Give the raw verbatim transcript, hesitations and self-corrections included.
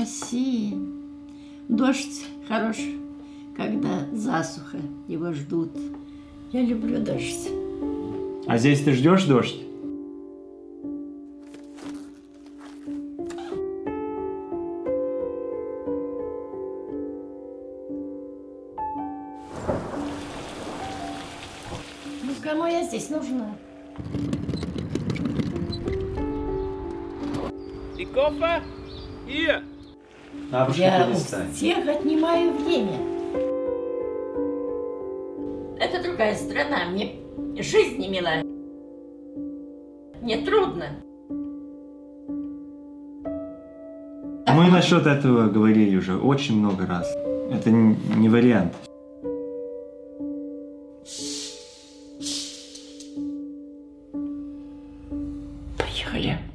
России. Дождь хорош, когда засуха, его ждут. Я люблю дождь. А здесь ты ждешь дождь? Ну, кому я здесь нужна? Die Koffer? Hier. Бабушка, Я у перестань. всех отнимаю время. Это другая страна, мне жизнь не мила. Мне трудно. Мы насчет этого говорили уже очень много раз. Это не вариант. Поехали.